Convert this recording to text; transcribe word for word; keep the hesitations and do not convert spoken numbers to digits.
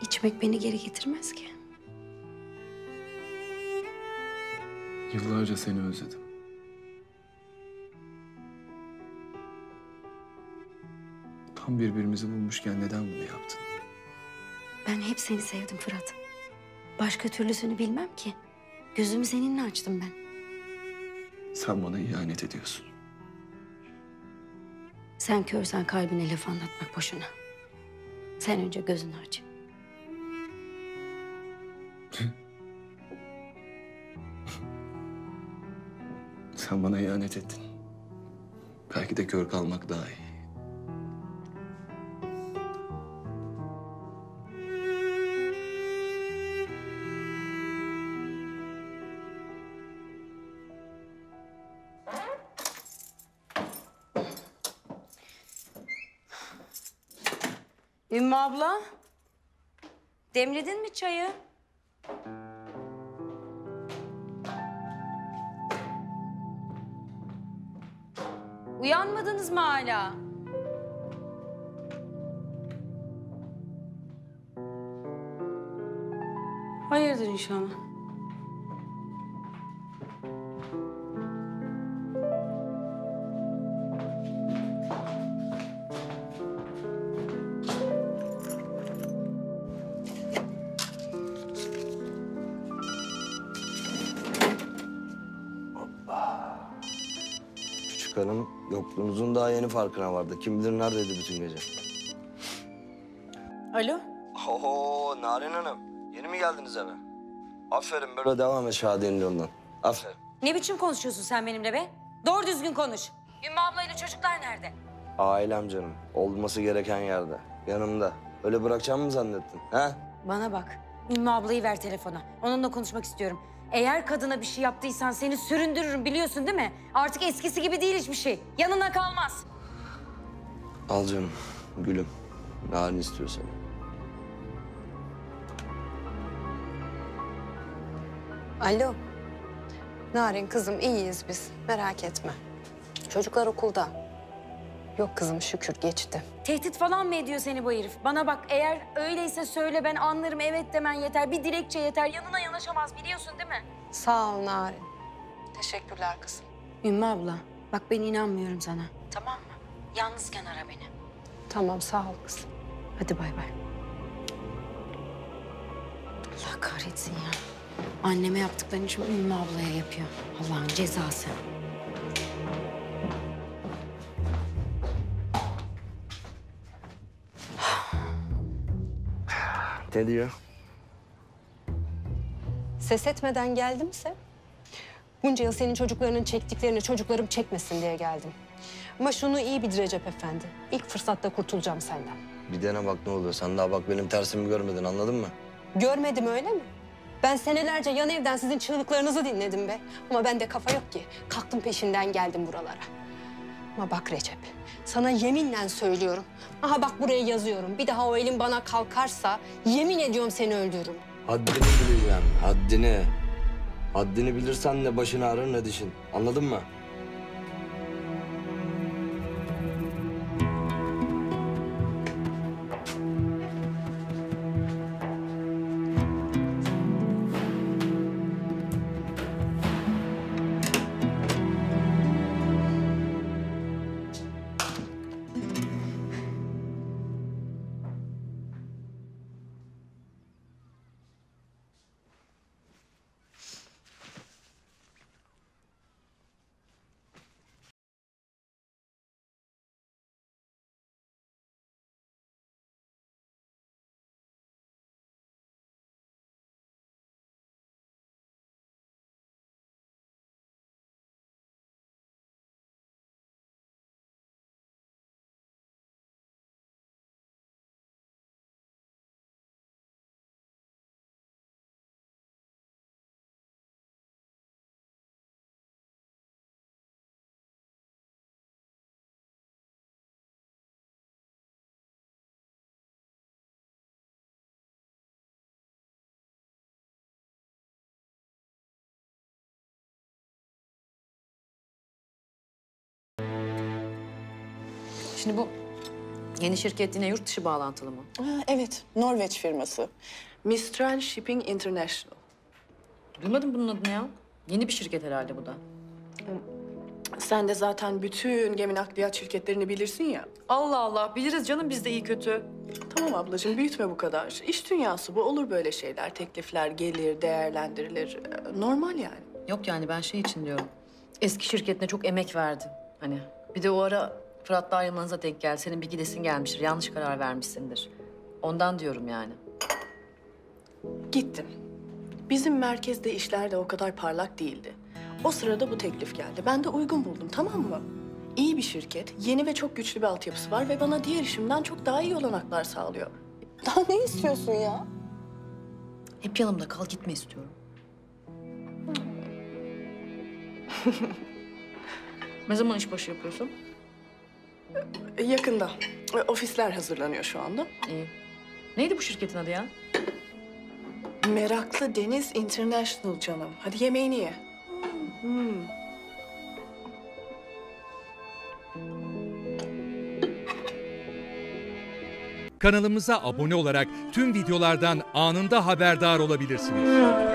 İçmek beni geri getirmez ki. Yıllarca seni özledim. Tam birbirimizi bulmuşken neden bunu yaptın? Ben hep seni sevdim Fırat. Başka türlüsünü bilmem ki. Gözümü seninle açtım ben. Sen bana ihanet ediyorsun. Sen körsen kalbine laf anlatmak boşuna. Sen önce gözünü aç. Sen bana ihanet ettin. Belki de kör kalmak daha iyi. Ümmü abla, demledin mi çayı? Uyanmadınız mı hala? Hayırdır inşallah. Küçük hanım yokluğunuzun daha yeni farkına vardı. Kim bilir neredeydi bütün gece. Alo? Oho Narin Hanım. Yeni mi geldiniz eve? Aferin böyle devam et Şadiye'nin yolundan. Aferin. Ne biçim konuşuyorsun sen benimle be? Doğru düzgün konuş. Ümmü ablayla çocuklar nerede? Ailem canım. Olması gereken yerde. Yanımda. Öyle bırakacağımı mı zannettin? He? Bana bak. Ümmü ablayı ver telefona. Onunla konuşmak istiyorum. Eğer kadına bir şey yaptıysan seni süründürürüm biliyorsun değil mi? Artık eskisi gibi değil hiçbir şey. Yanına kalmaz. Al canım. Gülüm. Narin istiyor seni. Alo. Narin kızım iyiyiz biz. Merak etme. Çocuklar okulda. Yok kızım şükür geçti. Tehdit falan mı ediyor seni bu herif? Bana bak eğer öyleyse söyle ben anlarım evet demen yeter. Bir dilekçe yeter. Yanına yanaşamaz biliyorsun değil mi? Sağ ol Narin. Teşekkürler kızım. Ümmü abla, bak ben inanmıyorum sana. Tamam mı? Yalnızken ara beni. Tamam sağ ol kızım. Hadi bay bay. Allah kahretsin ya. Anneme yaptıklarını şimdi Ümmü ablaya yapıyor. Allah'ın cezası. Ne diyor? Ses etmeden geldimse bunca yıl senin çocuklarının çektiklerini çocuklarım çekmesin diye geldim. Ama şunu iyi bil Recep Efendi. İlk fırsatta kurtulacağım senden. Bir dene bak ne oluyor. Sen daha bak benim tersimi görmedin anladın mı? Görmedim öyle mi? Ben senelerce yan evden sizin çığlıklarınızı dinledim be. Ama bende kafa yok ki. Kalktım peşinden geldim buralara. Ama bak Recep, sana yeminle söylüyorum. Aha bak buraya yazıyorum. Bir daha o elin bana kalkarsa yemin ediyorum seni öldürürüm. Haddini bileceksin, haddini. Haddini bilirsen ne başını ağrır ne dişin. Anladın mı? Şimdi bu Yeni şirket yine yurt dışı bağlantılı mı? Ha, evet, Norveç firması. Mistral Shipping International. Duymadım bunun adını ya. Yeni bir şirket herhalde bu da. Sen de zaten bütün gemi nakliyat şirketlerini bilirsin ya. Allah Allah, biliriz canım biz de iyi kötü. Tamam ablacığım, büyütme bu kadar. İş dünyası bu, olur böyle şeyler. Teklifler gelir, değerlendirilir. Ee, Normal yani. Yok yani ben şey için diyorum. Eski şirketine çok emek verdin. Hani bir de o ara Fırat'la ayrılmanıza denk geldi. Senin bir gidesin gelmiştir. Yanlış karar vermişsindir. Ondan diyorum yani. Gittim. Bizim merkezde işler de o kadar parlak değildi. O sırada bu teklif geldi. Ben de uygun buldum, tamam mı? İyi bir şirket, yeni ve çok güçlü bir altyapısı var ve bana diğer işimden çok daha iyi olanaklar sağlıyor. Daha ne istiyorsun ya? Hep yanımda kal, gitme istiyorum. Ne zaman işbaşı yapıyorsun? Ee, Yakında. Ee, Ofisler hazırlanıyor şu anda. İyi. Neydi bu şirketin adı ya? Meraklı Deniz International canım. Hadi yemeğini ye. Hmm. Kanalımıza abone olarak tüm videolardan anında haberdar olabilirsiniz.